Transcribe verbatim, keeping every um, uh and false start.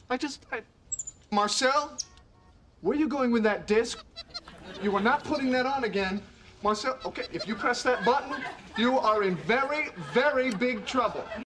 I just, I... Marcel, where are you going with that disc? You are not putting that on again. Marcel, okay, if you press that button, you are in very, very big trouble.